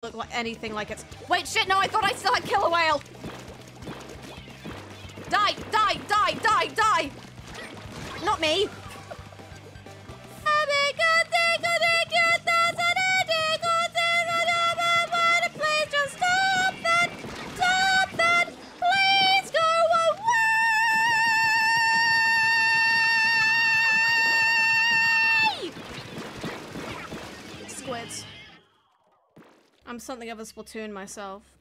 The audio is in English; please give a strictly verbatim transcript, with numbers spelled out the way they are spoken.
look like anything like it's... Wait, shit, no, I thought I still had killer whale! Die, die, die, die, die! Not me! Please just stop that! Stop that! Please go away! Squids. I'm something of a Splatoon myself.